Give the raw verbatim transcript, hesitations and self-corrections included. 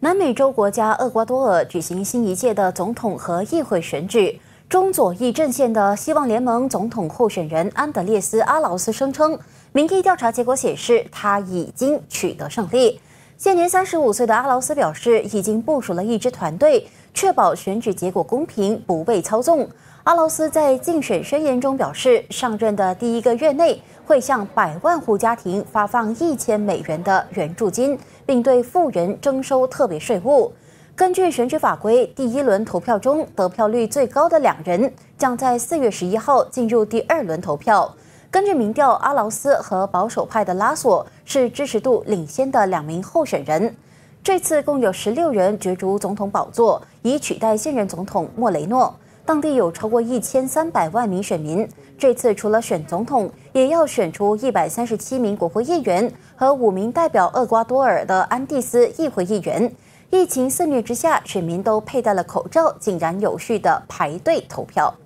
南美洲国家厄瓜多尔举行新一届的总统和议会选举，中左翼阵线的希望联盟总统候选人安德烈斯·阿劳斯声称，民意调查结果显示他已经取得胜利。现年三十五岁的阿劳斯表示，已经部署了一支团队，确保选举结果公平，不被操纵。阿劳斯在竞选宣言中表示，上任的第一个月内会向百万户家庭发放一千美元的援助金，并对富人征收特别税务。根据选举法规，第一轮投票中得票率最高的两人将在四月十一号进入第二轮投票。根据民调，阿劳斯和保守派的拉索是支持度领先的两名候选人。这次共有十六人角逐总统宝座，以取代现任总统莫雷诺。当地有超过一千三百万名选民，这次除了选总统，也要选出一百三十七名国会议员和五名代表厄瓜多尔的安第斯议会议员。疫情肆虐之下，选民都佩戴了口罩，井然有序地排队投票。